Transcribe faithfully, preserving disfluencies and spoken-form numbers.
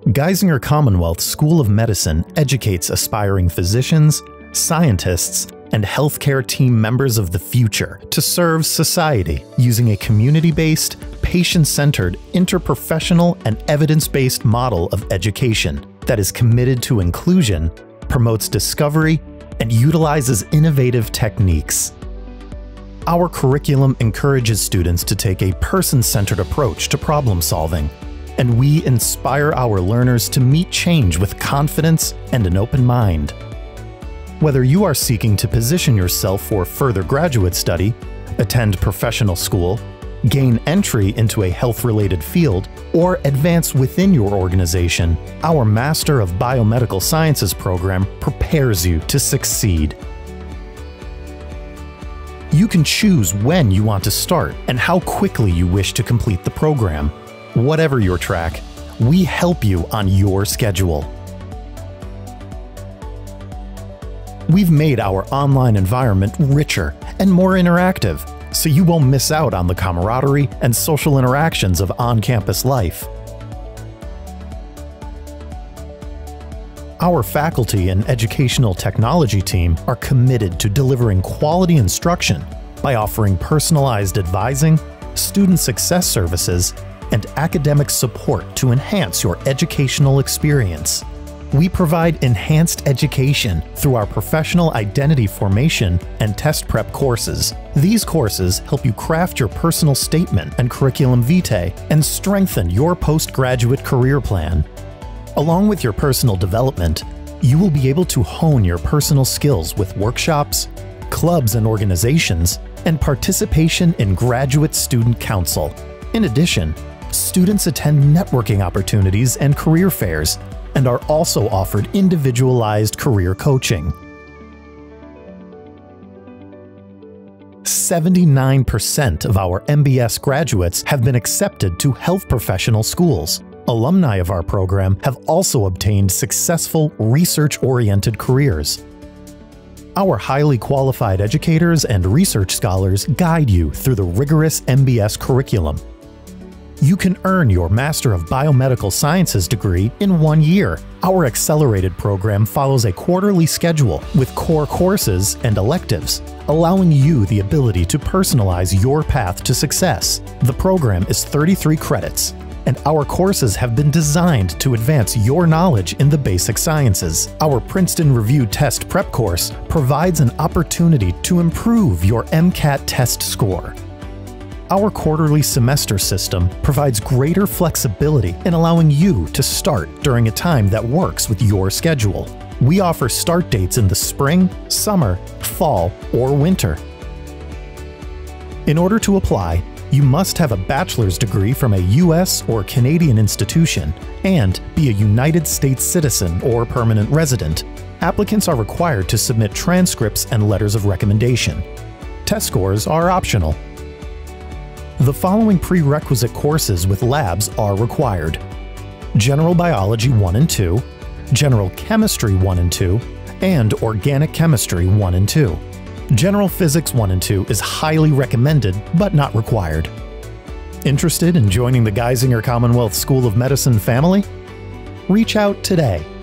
Geisinger Commonwealth School of Medicine educates aspiring physicians, scientists, and healthcare team members of the future to serve society using a community-based, patient-centered, interprofessional, and evidence-based model of education that is committed to inclusion, promotes discovery, and utilizes innovative techniques. Our curriculum encourages students to take a person-centered approach to problem solving, and we inspire our learners to meet change with confidence and an open mind. Whether you are seeking to position yourself for further graduate study, attend professional school, gain entry into a health-related field, or advance within your organization, our Master of Biomedical Sciences program prepares you to succeed. You can choose when you want to start and how quickly you wish to complete the program. Whatever your track, we help you on your schedule. We've made our online environment richer and more interactive, so you won't miss out on the camaraderie and social interactions of on-campus life. Our faculty and educational technology team are committed to delivering quality instruction by offering personalized advising, student success services, and academic support to enhance your educational experience. We provide enhanced education through our professional identity formation and test prep courses. These courses help you craft your personal statement and curriculum vitae and strengthen your postgraduate career plan. Along with your personal development, you will be able to hone your personal skills with workshops, clubs and organizations, and participation in graduate student council. In addition, students attend networking opportunities and career fairs, and are also offered individualized career coaching. seventy-nine percent of our M B S graduates have been accepted to health professional schools. Alumni of our program have also obtained successful research-oriented careers. Our highly qualified educators and research scholars guide you through the rigorous M B S curriculum. You can earn your Master of Biomedical Sciences degree in one year. Our accelerated program follows a quarterly schedule with core courses and electives, allowing you the ability to personalize your path to success. The program is thirty-three credits, and our courses have been designed to advance your knowledge in the basic sciences. Our Princeton Review Test Prep course provides an opportunity to improve your MCAT test score. Our quarterly semester system provides greater flexibility in allowing you to start during a time that works with your schedule. We offer start dates in the spring, summer, fall, or winter. In order to apply, you must have a bachelor's degree from a U S or Canadian institution and be a United States citizen or permanent resident. Applicants are required to submit transcripts and letters of recommendation. Test scores are optional. The following prerequisite courses with labs are required: General Biology one and two, General Chemistry one and two, and Organic Chemistry one and two. General Physics one and two is highly recommended but not required. Interested in joining the Geisinger Commonwealth School of Medicine family? Reach out today.